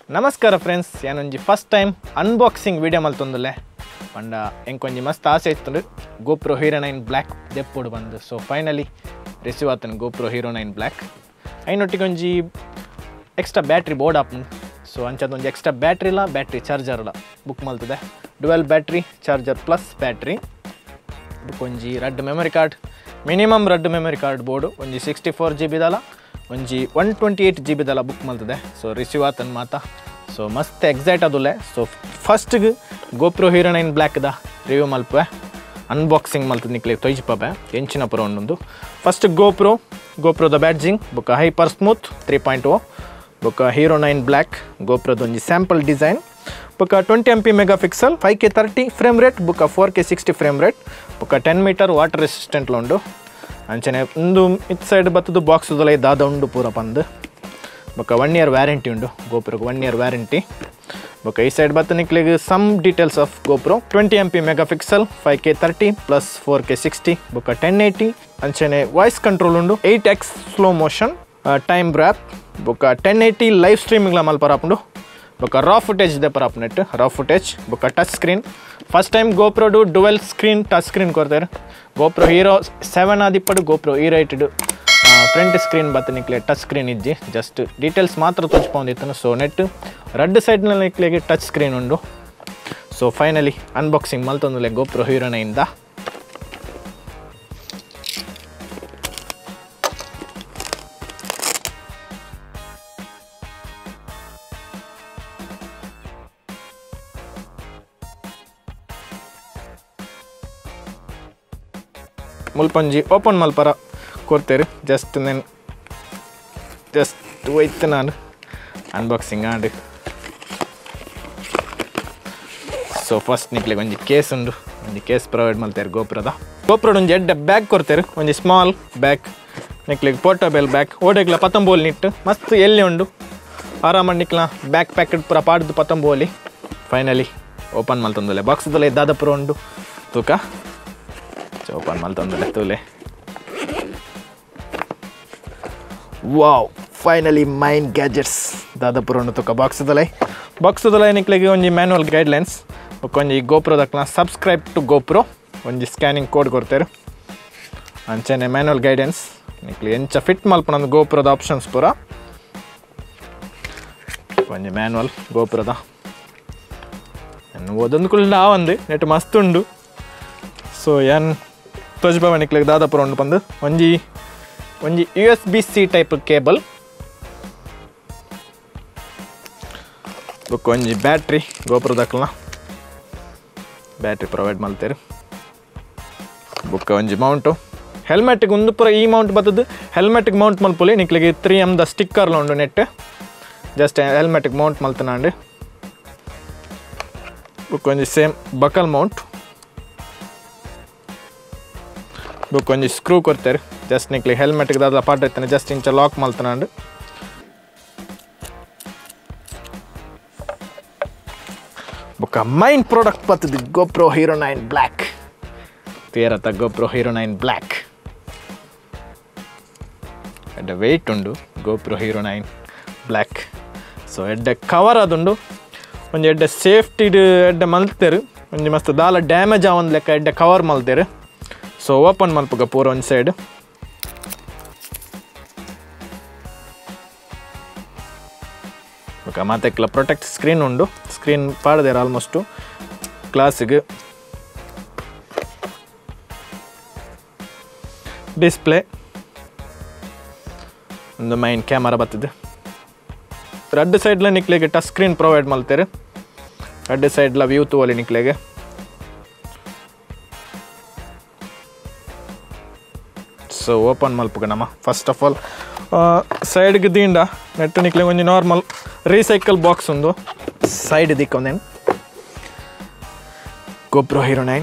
ನಮಸ್ಕಾರ ಫ್ರೆಂಡ್ಸ್, ಏನೊಂಜಿ first time unboxing video ಮಲ್ತೊಂದುಲ್ಲೆ ಪಂಡ ಎಂಕೊಂಜಿ ಮಸ್ತ್ ಆಸೆ ಇತ್ತು GoPro HERO9 ಬ್ಲ್ಯಾಕ್ ದೆಪ್ಪೊಡು ಬಂದು. ಸೊ ಫೈನಲಿ ರಿಸೀವ್ ಆತನು GoPro HERO9 ಬ್ಲ್ಯಾಕ್. ಐನೊಟ್ಟಿಗೆ ಒಂಜಿ ಎಕ್ಸ್ಟ್ರಾ ಬ್ಯಾಟ್ರಿ ಬೋರ್ಡ್ ಆಪುಂಡು. ಸೊ ಅಂಚದೊಂಜಿ ಎಕ್ಸ್ಟ್ರಾ ಬ್ಯಾಟ್ರಿ ಇಲ್ಲ, ಬ್ಯಾಟ್ರಿ ಚಾರ್ಜರ್ ಬುಕ್ ಮಲ್ತದೆ. Dual battery charger plus battery book. ಒಂಜಿ ರಡ್ ಮೆಮೊರಿ ಕಾರ್ಡ್, ಮಿನಿಮಮ್ ರಡ್ ಮೆಮೊರಿ ಕಾರ್ಡ್ ಬೋರ್ಡು ಒಂಜಿ 64 GB ದಲ್ಲ, ಒಂಜಿ 128 GB ದಲ್ಲ ಬುಕ್ ಮಲ್ತದೆ. ಸೊ ರಿಸೀವ್ ಆತನ ಮಾತ. ಸೊ ಮಸ್ತ್ ಎಕ್ಸೈಟ್ ಅದುಲ್ಲೆ. ಸೊ ಫಸ್ಟ್ಗೆ GoPro HERO9 ಬ್ಲ್ಯಾಕ್ದ ರಿವ್ಯೂ ಮಲ್ಪೆ, ಅನ್ಬಾಕ್ಸಿಂಗ್ ಮಲ್ತದ ನಿಕ್ಲಿಗೆ ತೊಯ್ಜಿಪ್ಪೆ ಎಂಚಿನ ಪುರ ಉಂಡು. ಫಸ್ಟ್ GoProದ ಬ್ಯಾಡ್ಜಿಂಗ್ ಬುಕ್ಕ ಹೈಪರ್ ಸ್ಮೂತ್ 3.0 ಬುಕ್ಕ HERO9 ಬ್ಲ್ಯಾಕ್ GoProದ ಒಂಜಿ ಸ್ಯಾಂಪಲ್ ಡಿಸೈನ್ ಬುಕ್ಕ 20MP megapixel 5K 30 frame rate ಬುಕ್ಕ 4K 60 ಫ್ರೇಮ್ ರೇಟ್ ಬುಕ್ಕ 10 ಮೀಟರ್ ವಾಟರ್ ರೆಸಿಸ್ಟೆಂಟ್ ಉಂಡು. ಅಂಚನೆ ಒಂದು ಇತ್ ಸೈಡ್ ಬತ್ತದು ಬಾಕ್ಸ್ದಲ್ಲ ದಾದ ಉಂಡು ಪೂರ ಪಂದು ಬೊಕ್ಕ 1 year ವ್ಯಾರಂಟಿ ಉಂಡು. GoProಗೆ 1 year ವ್ಯಾರಂಟಿ ಬೊಕ್ಕ ಈ ಸೈಡ್ ಬತ್ತ ನಿಕ್ಲಿಗೆ some details of GoPro 20MP megapixel 5K 30 plus 4K 60 ಬೊಕ್ಕ 1080 ಅಂಚನೆ ವಾಯ್ಸ್ ಕಂಟ್ರೋಲ್ ಉಂಡು, 8x slow motion, time rap ಬೊಕ್ಕ 1080 ಲೈವ್ ಸ್ಟ್ರೀಮಿಂಗ್ಲ ಮಲ್ಪರಾಪುಂಡು ಬೊಕ್ಕ ರಾ ಫುಟೇಜ್ ದೆ ಪರಾಪುನೆಟ್ ರಾ ಫುಟೇಜ್ ಬೊಕ್ಕ touch screen. First time GoPro dual screen touch screen ಕೊಡ್ತಾರೆ. GoPro Hero7 ಆದಿಪ್ಪಡು GoPro Hero8 ಫ್ರಂಟ್ ಸ್ಕ್ರೀನ್ ಬತ್ತ ನಿಕ್ಲೆ ಟಚ್ ಸ್ಕ್ರೀನ್ ಇಜ್ಜಿ ಜಸ್ಟ್ ಡೀಟೇಲ್ಸ್ ಮಾತ್ರ ತೋಚ್ಕೊಂಡಿತ್ತು. ಸೊ ನೆಟ್ ರಡ್ ಸೈಡ್ನಲ್ಲಿ ನಿಕ್ಲೆಗೆ ಟಚ್ ಸ್ಕ್ರೀನ್ ಉಂಡು. ಸೊ ಫೈನಲಿ ಅನ್ಬಾಕ್ಸಿಂಗ್ ಮಲ್ತೊಂದುಲ್ಲೆ GoPro Hero9 ಮುಲ್ಪಂಜಿ ಓಪನ್ ಮಲ್ಪರ ಕೊಡ್ತೇವೆ. ಜಸ್ಟ್ ಹೋಯ್ತು ನಾನು ಅನ್ಬಾಕ್ಸಿಂಗ್ ಆಂಡ್. ಸೊ ಫಸ್ಟ್ ನಿಕ್ಲಿಗೆ ಒಂಜಿ ಕೇಸ್ ಉಂಡು, ಒಂಜಿ ಕೇಸ್ ಪ್ರೊವೈಡ್ ಮಾಡ್ತಾರೆ GoProದ ಒಂಜಿ ಎಡ್ಡೆ ಬ್ಯಾಗ್ ಕೊಡ್ತೇವೆ, ಒಂಜಿ ಸ್ಮಾಲ್ ಬ್ಯಾಗ್ ನಿಕ್ಲಿಗೆ ಪೋರ್ಟಬಲ್ ಬ್ಯಾಗ್. ಓಡೆಗ್ಲ ಪತ್ತಂಬೋಲಿ ನಿಟ್ಟು ಮಸ್ತ್ ಎಲ್ಲಿ ಉಂಡು ಆರಾಮ ನಿಕ್ಲ ಬ್ಯಾಗ್ ಪ್ಯಾಕೆಟ್ ಪೂರ ಪಾಡ್ದು ಪತ್ತಂಬೋಲಿ. ಫೈನಲಿ ಓಪನ್ ಮಲ್ತೊಂದುಲ್ಲೆ ಬಾಕ್ಸ್ದಲ್ಲ ದಾದ ಪುರ ಉಂಡು ತೂಕ. ಓಪನ್ ಮಲ್ತೊಂದುಲ್ಲೆ ತೂಲೆ. ವಾವ್, ಫೈನಲಿ ಮೈನ್ ಗ್ಯಾಜೆಟ್ಸ್ ದಾದ ಪುರ ಉಂಡು ತೂಕ ಬಾಕ್ಸ್ದಲ್ಲ ನಿಕ್ಲಿಗೆ ಒಂಜಿ ಮ್ಯಾನುವಲ್ ಗೈಡ್ಲೈನ್ಸ್ ಒಂಜಿ GoProದಕ್ಲ ಸಬ್ಸ್ಕ್ರೈಬ್ ಟು GoPro ಒಂಜಿ ಸ್ಕ್ಯಾನಿಂಗ್ ಕೋಡ್ ಕೊಡ್ತೇವೆ. ಅಂಚನೆ ಮ್ಯಾನುವಲ್ ಗೈಡೆನ್ಸ್ ನಿಕ್ಲಿ ಎಂಚ ಫಿಟ್ ಮಲ್ಪನೊಂದು GoProದ ಆಪ್ಷನ್ಸ್ ಪೂರ ಒಂಜಿ ಮ್ಯಾನುವಲ್ GoProದ ಓದೊಂದು ಕುಳ್ಳ ಒಂದು ನೆಟ್ ಮಸ್ತ್ ಉಂಡು. ಸೊ ಏನು ತೋಜ್ಬವ ನಿಕ್ಲಿಗೆ ದಾದ ಪುರ ಉಂಡು ಬಂದು ಒಂಜಿ USB-C ಟೈಪ್ ಕೇಬಲ್ ಬುಕ್ ಒಂಜಿ ಬ್ಯಾಟ್ರಿ GoProದಕ್ಲ ಬ್ಯಾಟ್ರಿ ಪ್ರೊವೈಡ್ ಮಾಡ್ತೇವೆ. ಬುಕ್ಕ ಒಂಜಿ ಮೌಂಟು ಹೆಲ್ಮೆಟ್ಗೆ ಒಂದು ಪೂರ ಈ ಮೌಂಟ್ ಬರ್ತದೆ. ಹೆಲ್ಮೆಟ್ಗೆ ಮೌಂಟ್ ಮಲ್ಪೊಲಿ ನಿಕ್ಲಿಗೆ 3M ಸ್ಟಿಕ್ಕರ್ಲ ಉಂಡು ನೆಟ್ ಜಸ್ಟ್ ಹೆಲ್ಮೆಟ್ಗೆ ಮೌಂಟ್ ಮಲ್ತನಾಂಡು. ಬುಕ್ ಒಂಜಿ ಸೇಮ್ ಬಕಲ್ ಮೌಂಟ್ ಬುಕ್ ಒಂಜಿ ಸ್ಕ್ರೂ ಕೊಡ್ತೇವೆ. ಜಸ್ಟ್ ನಿಕ್ಲಿ ಹೆಲ್ಮೆಟ್ಗೆ ದಾದ ಪಾಟ್ ಇರ್ತಾನೆ ಜಸ್ಟ್ ಇಂಚ ಲಾಕ್ ಮಲ್ತನಾಂಡು. ಬುಕ್ಕ ಮೈನ್ ಪ್ರಾಡಕ್ಟ್ ಬರ್ತದೆ GoPro HERO9 ಬ್ಲ್ಯಾಕ್ ತೇರತ್ತ GoPro HERO9 ಬ್ಲ್ಯಾಕ್ ಎಡ್ಡೆ ವೆಯ್ಟ್ ಉಂಡು GoPro HERO9 ಬ್ಲ್ಯಾಕ್. ಸೊ ಎಡ್ಡೆ ಕವರ್ ಅದುಂಡು ಒಂಜಿ ಎಡ್ಡೆ ಸೇಫ್ಟಿ ಎಡ್ಡೆ ಮಲ್ತೇರು ಒಂಜಿ ಮಸ್ತ್ ದಾಲ ಡ್ಯಾಮೇಜ್ ಆವೊಂದು ಲೆಕ್ಕ ಎಡ್ಡೆ ಕವರ್ ಮಲ್ತೇರು. ಸೊ ಓಪನ್ ಮಲ್ಪಗ ಪೂರ ಒಂದು ಸೈಡ್ ಓಕೆ ಮತ್ತೆ ಪ್ರೊಟೆಕ್ಟ್ ಸ್ಕ್ರೀನ್ ಉಂಡು. ಸ್ಕ್ರೀನ್ ಪಾಡ್ದೇರು ಆಲ್ಮೋಸ್ಟು ಗ್ಲಾಸಿಗೆ ಡಿಸ್ಪ್ಲೇ ಒಂದು ಮೈನ್ ಕ್ಯಾಮರಾ ಬರ್ತದೆ. ರಡ್ ಸೈಡ್ಲ ನಿಕ್ಲಿಗೆ ಟಚ್ ಸ್ಕ್ರೀನ್ ಪ್ರೊವೈಡ್ ಮಾಡ್ತಾರೆ. ರಡ್ ಸೈಡ್ಲ ವ್ಯೂ ತೋಲಿ ನಿಕ್ಲಿಗೆ. ಸೊ ಓಪನ್ ಮಲ್ಪಗ ನಮ್ಮ ಫಸ್ಟ್ ಆಫ್ ಆಲ್ ಸೈಡ್ಗೆ ದಿಂಡ ನೆಟ್ ನಿಕ್ಲಿಗೆ ಒಂಜಿ ನಾರ್ಮಲ್ ರೀಸೈಕಲ್ ಬಾಕ್ಸ್ ಉಂದು ಸೈಡ್ ದಿಕ್ಕೊಂದೇನು GoPro HERO9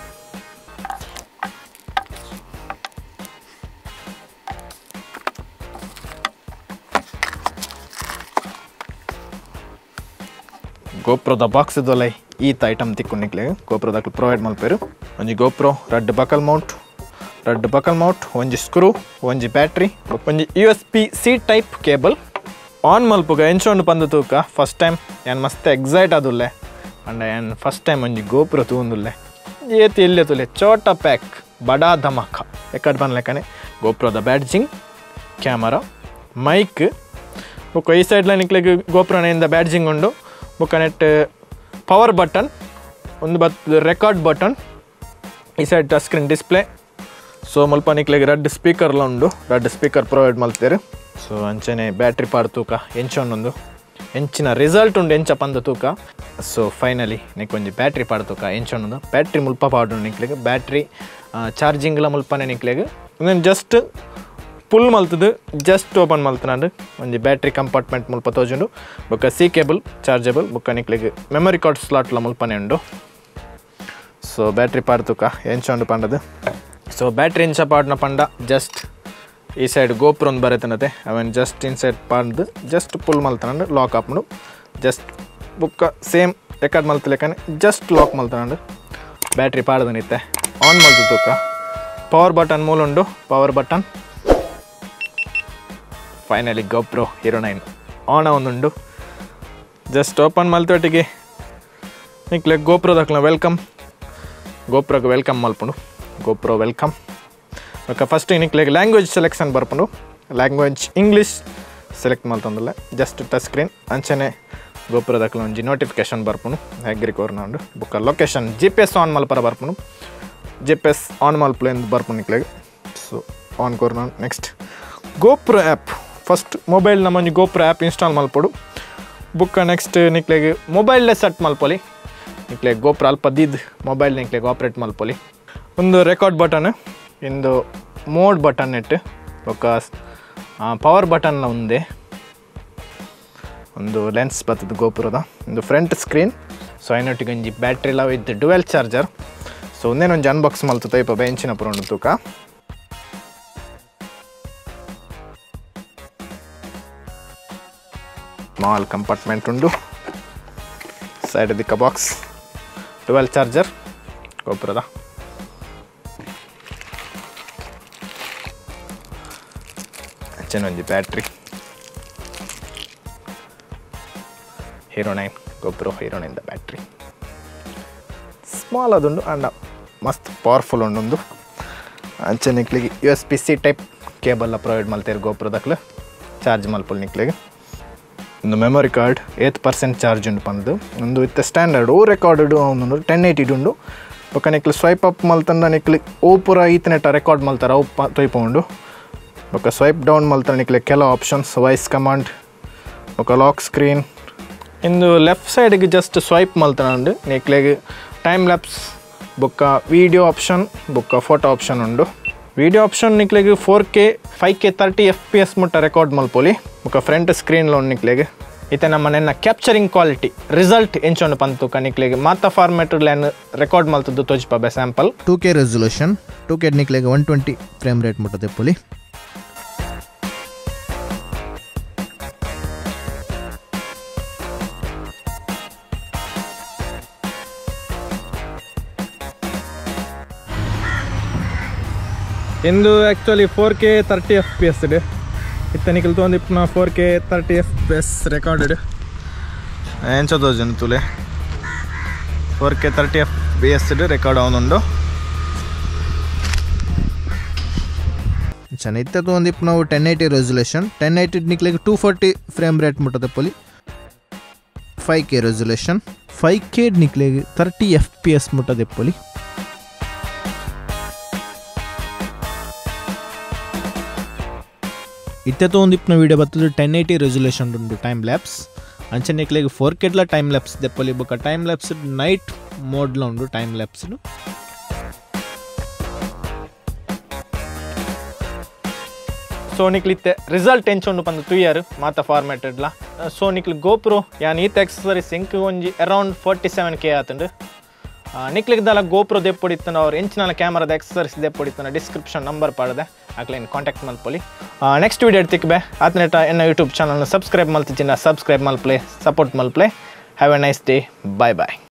GoProದ ಬಾಕ್ಸ್ ಇದೊಲ್ಲ ಈತ ಐಟಮ್ ತಿಕ್ಕು ನಿಕ್ಲಿಗೆ GoProದಕ್ಕೆ ಪ್ರೊವೈಡ್ ಮಲ್ಪೇರು. ಒಂಜಿ GoPro ರಡ್ ಬಕಲ್ ಮೌಂಟ್ ಒಂಜಿ ಸ್ಕ್ರೂ, ಒಂಜಿ ಬ್ಯಾಟ್ರಿ, ಒಂಜಿ USB-C ಟೈಪ್ ಕೇಬಲ್, ಆನ್ ಮಲ್ಪುಗ ಎಂಚೊಂಡು ಬಂದು ತೂಕ ಫಸ್ಟ್ ಟೈಮ್ ಏನು ಮಸ್ತ್ ಎಕ್ಸೈಟ್ ಆದುಲ್ಲೆ ಅಂಡ ಏನು ಫಸ್ಟ್ ಟೈಮ್ ಒಂಜಿ ಗೋಪುರ ತೂಂದುಲ್ಲೆ ಏತಿ ಎಲ್ಲೆ ತುಲೆ ಚೋಟ ಪ್ಯಾಕ್ ಬಡಾ ಧಮಾಕ ಎಕ್ಕಡ್ ಬಂದ್ಲೆಕ್ಕನೆ ಗೋಪುರದ ಬ್ಯಾಡ್ಜಿಂಗ್ ಕ್ಯಾಮರಾ ಮೈಕ್ ಬುಕ್ಕ ಈ ಸೈಡ್ಲ ನಿಕ್ಲೆಗ್ ಗೋಪುರನೆಯಿಂದ ಬ್ಯಾಡ್ಜಿಂಗ್ ಉಂಡು ಬುಕ್ಕ ನೆಟ್ ಪವರ್ ಬಟನ್ ಒಂದು ಬರ್ತದೆ ರೆಕಾರ್ಡ್ ಬಟನ್ ಈ side touch screen display so ಮುಲ್ಪ ನಿಕ್ಲೆಗ್ ರೆಡ್ ಸ್ಪೀಕರ್ಲ ಉಂಡು ರೆಡ್ ಸ್ಪೀಕರ್ ಪ್ರೊವೈಡ್ ಮಲ್ತೇರು ಸೊ ಅಂಚನೆ ಬ್ಯಾಟ್ರಿ ಪಾಡು ತೂಕ ಎಂಚೊಂದೊಂದು ಎಂಚಿನ ರಿಸಲ್ಟ್ ಉಂಡು ಎಂಚ ಪಂದ ತೂಕ ಸೊ ಫೈನಲಿ ನಿಕ್ಕೊಂಜಿ ಬ್ಯಾಟ್ರಿ ಪಾಡು ತೂಕ ಎಂಚೊಂದೊಂದು ಬ್ಯಾಟ್ರಿ ಮುಲ್ಪ ಪಾಡು ನಿಕ್ಲೆಗ್ ಬ್ಯಾಟ್ರಿ ಚಾರ್ಜಿಂಗ್ಲ ಮುಲ್ಪನೆ ನಿಕ್ಲೆಗ್ ಇನ್ನೊಂದು ಜಸ್ಟ್ ಫುಲ್ ಮಲ್ತದು ಜಸ್ಟ್ ಓಪನ್ ಮಲ್ತನಾಡು ಒಂಜಿ ಬ್ಯಾಟ್ರಿ ಕಂಪಾರ್ಟ್ಮೆಂಟ್ ಮುಲ್ಪ ತೋಜುಂಡು ಬೊಕ್ಕ ಸಿ ಕೇಬಲ್ ಚಾರ್ಜಬಲ್ ಬೊಕ್ಕ ನಿಕ್ಲೆಗ್ ಮೆಮೊರಿ ಕಾರ್ಡ್ ಸ್ಲಾಟ್ಲ ಮುಲ್ಪನೆ ಉಂಡು ಸೊ ಬ್ಯಾಟ್ರಿ ಪಾಡು ತೂಕ ಎಂಚೊಂಡು ಪಂಡದು ಸೊ ಬ್ಯಾಟ್ರಿ ಎಂಚ ಪಾಡ್ನ ಪಂಡ ಜಸ್ಟ್ ಈ ಸೈಡ್ ಗೋಪುರ ಒಂದು ಬರತ್ತನತೆ ಅವನ್ ಜಸ್ಟ್ ಇನ್ ಸೈಡ್ ಪಾಡ್ದು ಜಸ್ಟ್ ಫುಲ್ ಮಲ್ತನಂಡು ಲಾಕ್ ಆಪ್ನು ಜಸ್ಟ್ ಬುಕ್ಕ ಸೇಮ್ ರೆಕಾರ್ಡ್ ಮಲ್ತಲೆಕ್ಕನೆ ಜಸ್ಟ್ ಲಾಕ್ ಮಲ್ತನಂಡು ಬ್ಯಾಟ್ರಿ ಪಾಡ್ದು ನಿತ್ತೆ ಆನ್ ಮಲ್ತು ತೂಕ ಪವರ್ ಬಟನ್ ಮೂಲುಂಡು power button finally GoPro HERO9 on ಒಂದುಂಡು ಜಸ್ಟ್ ಓಪನ್ ಮಲ್ತೊಟ್ಟಿಗೆ ನಿಕ್ಲೆ ಗೋಪ್ರೋ ದಕ್ಲ ವೆಲ್ಕಮ್ ಗೋಪ್ರೋಗೆ ವೆಲ್ಕಮ್ ಮಲ್ಪುಂಡು GoPro ವೆಲ್ಕಮ್ ಓಕೆ ಫಸ್ಟ್ ನಿಕ್ಲೆಗ್ ಲ್ಯಾಂಗ್ವೇಜ್ ಸೆಲೆಕ್ಷನ್ ಬರ್ಪುಂಡು ಲ್ಯಾಂಗ್ವೇಜ್ ಇಂಗ್ಲೀಷ್ ಸೆಲೆಕ್ಟ್ ಮಲ್ತಂದಲ್ಲ ಜಸ್ಟ್ ಟಚ್ ಸ್ಕ್ರೀನ್ ಅಂಚನೆ ಗೋಪುರ ದಕ್ಲ ಒಂಜಿ ನೋಟಿಫಿಕೇಶನ್ ಬರ್ಪುಂಡು ಹೆಗ್ರಿ ಕೋರ್ನಾಂಡು ಬುಕ್ಕ ಲೊಕೇಶನ್ GPS ಆನ್ ಮಲ್ಪರ ಬರ್ಪುಂಡು GPS ಆನ್ ಮಲ್ಪಲೆ ಎಂದು ಬರ್ಪುಂಡು ನಿಕ್ಲೆಗ್ ಸೊ ಆನ್ ಕೋರ್ನಾಂಡು next GoPro app first mobile ನಮ್ಮೊಂಜಿ GoPro ಆ್ಯಪ್ ಇನ್ಸ್ಟಾಲ್ ಮಲ್ಪೊಡು ಬುಕ್ಕ ನೆಕ್ಸ್ಟ್ ನಿಕ್ಲೆಗ್ ಮೊಬೈಲ್ಲೆ ಸೆಟ್ ಮಲ್ಪೊಲಿ ನಿಕ್ಲೆಗ್ GoPro ಅಲ್ಪ ದಿದ್ದು ಮೊಬೈಲ್ ನಿಕ್ಲೆಗ್ ಆಪ್ರೇಟ್ ಮಲ್ಪೊಲಿ ಒಂದು ರೆಕಾರ್ಡ್ ಬಟನ್ ಇಂದು ಮೋಡ್ ಬಟನ್ ನೆಟ್ ఒక ಪವರ್ ಬಟನ್ನ ಒಂದೇ ಒಂದು ಲೆನ್ಸ್ ಬರ್ತದೆ ಗೋಪುರದ ಒಂದು ಫ್ರಂಟ್ ಸ್ಕ್ರೀನ್ ಸೊ ಐನೊಟ್ಟಿಗೆ ಒಂಜಿ ಬ್ಯಾಟ್ರಿ ಎಲ್ಲ ವಿತ್ ಡುವೆಲ್ ಚಾರ್ಜರ್ ಸೊ ಒಂದೇನೊಂಜಿ ಅನ್ಬಾಕ್ಸ್ ಮಲ್ತು ಟೈಪ್ ಬೆಂಚಿನ ಪುರ ತೂಕ ಸ್ಮಾಲ್ ಕಂಪಾರ್ಟ್ಮೆಂಟ್ ಉಂಡು ಸೈಡ್ ದಿಕ್ಕ ಬಾಕ್ಸ್ ಡುವೆಲ್ ಚಾರ್ಜರ್ ಗೋಪುರದ ಒಂಜಿ ಬ್ಯಾಟ್ರಿ HERO9 GoPro HERO9 ದ ಬ್ಯಾಟ್ರಿ ಸ್ಮಾಲ್ ಅದುಂಡು ಅಂಡ ಮಸ್ತ್ ಪವರ್ಫುಲ್ ಉಂಡು ಅಂಚೆ ನಿಕ್ಲಿಗೆ USB-C ಟೈಪ್ ಕೇಬಲ್ ಪ್ರೊವೈಡ್ ಮಲ್ತೇರು GoPro ದಕ್ಲು ಚಾರ್ಜ್ ಮಲ್ಪುಲ್ ನಿಕ್ಲಿಗೆ ಒಂದು ಮೆಮೊರಿ ಕಾರ್ಡ್ 8% ಚಾರ್ಜ್ ಉಂಡು ಪಂದು ಒಂದು ವಿತ್ ಸ್ಟ್ಯಾಂಡರ್ಡ್ ಓ ರೆಕಾರ್ಡ್ ಒಂದು 1080 ಉಂಡು ಬೊಕ್ಕ ನಿಕ್ಲು ಸ್ವೈಪ್ ಅಪ್ ಮಲ್ತಂದ ನಿಕ್ಲಿ ಓ ಪೂರ ಈತನೆಟ ರೆಕಾರ್ಡ್ ಮಲ್ತಾರ ಅವು ತೊಯ್ಪ ಉಂಡು ఒక స్వైప్ డౌన్ మల్తా నిక్లే ಕೆಲ ಆಪ್ಷನ್ಸ್ ವಾಯ್ಸ್ ಕಮಾಂಡ್ ఒక లాక్ స్క్రీన్ ಇಂದು ಲೆಫ್ಟ್ ಸೈಡ್ಗೆ ಜಸ್ಟ್ ಸ್ವೈಪ್ ಮಲ್ತಾನಂಡು ನಿಕ್ಲೆಗ್ ಟೈಮ್ ಲ್ಯಾಪ್ಸ್ ಬೊಕ್ಕ ವಿಡಿಯೋ ಆಪ್ಷನ್ ಬೊಕ್ಕ ಫೋಟೋ ಆಪ್ಷನ್ ಉಂಡು ವಿಡಿಯೋ ಆಪ್ಷನ್ ನಿಕ್ಲೆಗ್ 4K 5K 30 FPS ಮುಟ್ಟ ರೆಕಾರ್ಡ್ ಮಲ್ಪೊಲಿ ಬೊಕ್ಕ ಫ್ರಂಟ್ ಸ್ಕ್ರೀನ್ಲ ಉಂಡು ನಿಕ್ಲೆಗ್ ಇತ್ತೆ ನಮ್ಮ ನೆನ್ನ ಕ್ಯಾಪ್ಚರಿಂಗ್ ಕ್ವಾಲಿಟಿ ರಿಸಲ್ಟ್ ಎಂಚೊಂಡು ಪಂತು ಕನಿಕ್ಲೆಗ್ ಮಾತ ಫಾರ್ಮ್ಯಾಟ್ ಲ್ಯಾನ್ ರೆಕಾರ್ಡ್ ಮಲ್ತದ್ದು ತೋಜ್ಪಾಬೆ ಸ್ಯಾಂಪಲ್ 2K ರೆಸಲ್ಯೂಷನ್ 2K ನಿಕ್ಲೆಗ್ 120 ಫ್ರೇಮ್ ರೇಟ್ ಮುಟ್ಟದೆ ಪೊಲಿ ಇಂದು ಆ್ಯಕ್ಚುಲಿ 4K 30 FPS ಇಡು ಇತ್ತನಿಕಲ್ ತೊಂದಿಪ್ಪನ 4K 30 FPS ರೆಕಾರ್ಡೆಡ್ ಎಂಚ ತೋಜನ್ ತುಲೆ 4K 30 FPS ಇಡು ರೆಕಾರ್ಡ್ ಅವನುಂಡು ಚೆನ್ನ ಇತ್ತ ತೊಂದಿಪ್ಪು ನಾವು 1080 ರೆಸಲ್ಯೂಷನ್ 1080 ನಿಕ್ಲೆಗ್ 240 ಫ್ರೇಮ್ ರೇಟ್ ಮುಟ್ಟದೆ ಪೊಲಿ 5K ರೆಸಲ್ಯೂಷನ್ 5K ನಿಕ್ಲೆಗ್ 30 FPS ಮುಟ್ಟದೆ ಪೊಲಿ ಇತ್ತೆ ಒಂದಿಪ್ಪನ ವೀಡಿಯೋ ಬರ್ತದೆ 1080 ರೆಸಲ್ಯೂಷನ್ ಉಂಡು ಟೈಮ್ ಲ್ಯಾಪ್ಸ್ ಅಂಚೆ ನಿಕ್ಲೆಗ್ 4K ಟೈಮ್ ಲ್ಯಾಪ್ಸ್ ದೆಪ್ಪಲಿ ಬೊಕ್ಕ ಟೈಮ್ ಲ್ಯಾಪ್ಸ್ ನೈಟ್ ಮೋಡ್ಲ ಉಂಡು ಟೈಮ್ ಲ್ಯಾಪ್ಸ್ ಸೊ ನಿಕ್ಲಿತ್ತೆ ರಿಸಲ್ಟ್ ಎಂಚೊಂಡು ಪಂದು ತುಯ್ಯಾರು ಮಾತ ಫಾರ್ಮ್ಯಾಟೆಡ್ಲ ಸೊ ನಿಕ್ಲಿ GoPro ಯಾನ್ ಈತ ಎಕ್ಸಸರೀಸ್ ಇಂಕ್ ಒಂಜಿ ಅರೌಂಡ್ 47K ಆತುಂಡು ನಿಕ್ಲಿಗೆ ದಾಲ GoPro ದೆಪ್ಪೊಡಿತ್ತನ ಅವ್ರು ಎಂಚಿನ ಕ್ಯಾಮರಾದ ಎಕ್ಸಸರೀಸ್ ದೆಪ್ಪೊಡಿತ್ತನ ಡಿಸ್ಕ್ರಿಪ್ಷನ್ ನಂಬರ್ ಪಾಡದೆ ಆಗ್ಲೇನು ಕಾಂಟ್ಯಾಕ್ಟ್ ಮಲ್ಪೊಲಿ ನೆಕ್ಸ್ಟ್ ವೀಡಿಯೋ ತಿಕ್ಬೆ ಆತನೆಟ ಎನ್ನ ಯೂಟ್ಯೂಬ್ ಚಾನಲ್ನ ಸಬ್ಸ್ಕ್ರೈಬ್ ಮಲ್ತಿಚ್ಚಿನ ಸಬ್ಸ್ಕ್ರೈಬ್ ಮಲ್ಪ್ಲೆ ಸಪೋರ್ಟ್ ಮಲ್ಪ್ಲೆ have a nice day bye bye